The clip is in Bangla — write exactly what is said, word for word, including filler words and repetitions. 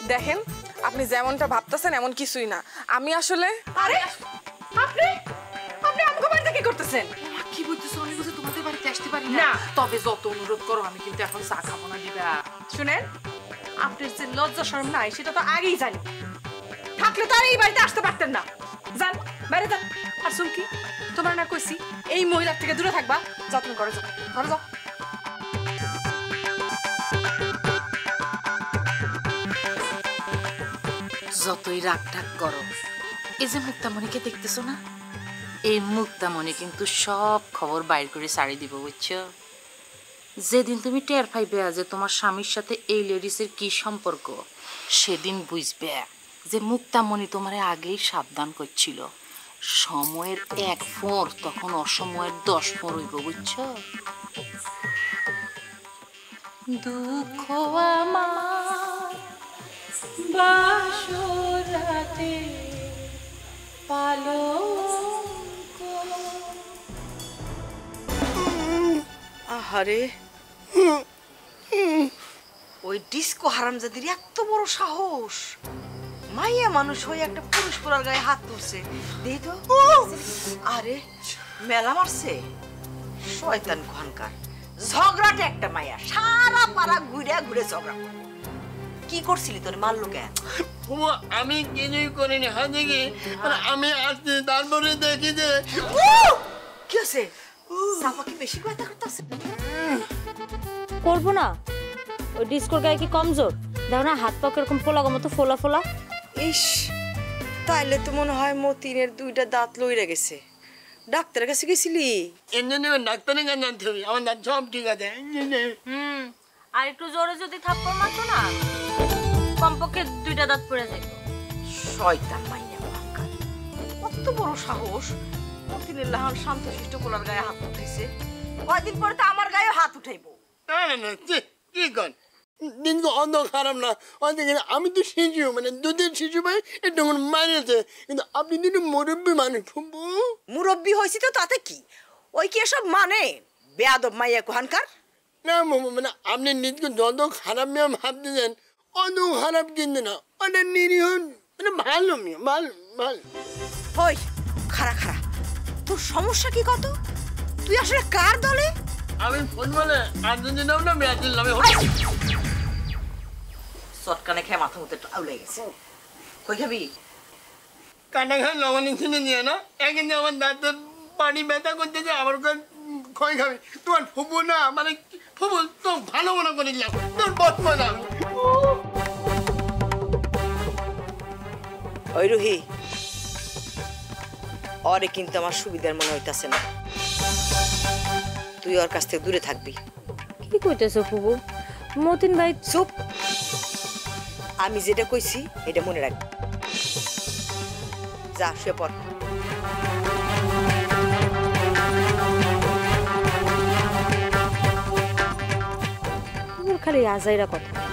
দেখেন আপনি যেমনটা ভাবতেছেন এমন কিছুই না আমি আসলে আরে আপনি আপনি আমাকে বাড়িতে কি করতেছেন কি বলতেছো আমি বুঝে তোমাদের বাড়িতে আসতে পারি না তবে যত অনুরোধ করো আমি কিন্তু এখন চা খাবো না দিবা শুনেন আপনার যে লজ্জা শরম নাই সেটা তো আগেই জানি থাকলে তো আর এই বাড়িতে আসতে পারতেন না যান বাইরে যান আর শুন কি তোমার না কইছি এই মহিলার থেকে দূরে থাকবা যাও তুমি ঘরে যাও ঘরে যাও যতই রাগ ঢাক করো এই যে মুক্তামণিকে দেখতেছো না এই মুক্তামণি কিন্তু সব খবর বাইর করে ছাড়ি দিব বুঝছো যেদিন তুমি টের পাইবে যে তোমার স্বামীর সাথে এই লেডিসের কি সম্পর্ক সেদিন বুঝবে যে মুক্তামণি তোমারে আগেই সাবধান করছিল সময়ের এক ফোঁর তখন অসময়ের দশ ফোঁর হইব বুঝছো দুঃখ আমার বাসরাতে পালঙ্ক আহারে ওই ডিস্কো হারামজাদির এত বড় সাহস মাইয়া মানুষ হয়ে একটা পুরুষ পোলার গায়ে হাত তুলছে দেই তো আরে মেলা মারছে শয়তান ঘনকার ঝগড়াটে একটা মাইয়া সারা পাড়া ঘুরে ঘুরে ঝগড়া কি করছিলি তোর মারলো কেন আমি কিছুই করিনি হাতে কি আমি আসছি তারপরে দেখি যে কি আছে সাপা কি বেশি কথা করতেছে করবো না ওই ডিস্কোর গায়ে কি কমজোর দাও না হাত পা এরকম ফোলা মতো ফোলা ফোলা ইস তাইলে তো মনে হয় মতিনের দুইটা দাঁত লইরা গেছে ডাক্তারের কাছে গেছিলি এমনি ডাক্তারের কাছে জানতে হবে আমার দাঁত সব ঠিক আছে হুম আর একটু জোরে যদি থাপ্পড় মারতো না কমপক্ষে দুইটা দাঁত পড়ে যায় শয়তান মাইয়া কত বড় সাহস মতিনের লাহান শান্তশিষ্ট পোলার গায়ে হাত উঠাইছে কয়দিন পরে তো আমার গায়ে হাত উঠাইবো না না না কি কর দিন তো অন্ধ খারাপ না অন্ধে আমি তো শিশু মানে দুধের শিশু ভাই একটু মানিয়েছে কিন্তু আপনি তো মুরব্বী মানুষ মুরব্বী হয়েছি তো তাতে কি ওই কি এসব মানে বেয়াদব মাইয়া কোহানকার না মানে আপনি নিজকে যত খারাপ মেয়ে ভাবতেছেন অত খারাপ কিন্তু না অনেক নিরীহ মানে ভালো মেয়ে ভালো ভালো ওই খারা খারা তোর সমস্যা কি কত তুই আসলে কার দলে আমি ফুটবলে আর্জেন্টিনাও না ব্রাজিল নামে শটকানে খেয়ে মাথা মতো আউলে গেছে কই খাবি কাটা খাই লবণী ছিনে নিয়ে না একদিন আমার দাঁতের পানি ব্যথা করতেছে আমার খই খাবি তোমার ফুবু না মানে ফুবু তো ভালো মনে করে দিলাম তোর বদমা না ওই রুহি ওরে কিন্তু আমার সুবিধার মনে হইতাছে না তুই ওর কাছ থেকে দূরে থাকবি কি কইতেছো ফুবু মতিন ভাই চুপ আমি যেটা কইছি এটা মনে রাখবি যা শুয়ে পড় খালি আজাইরা কথা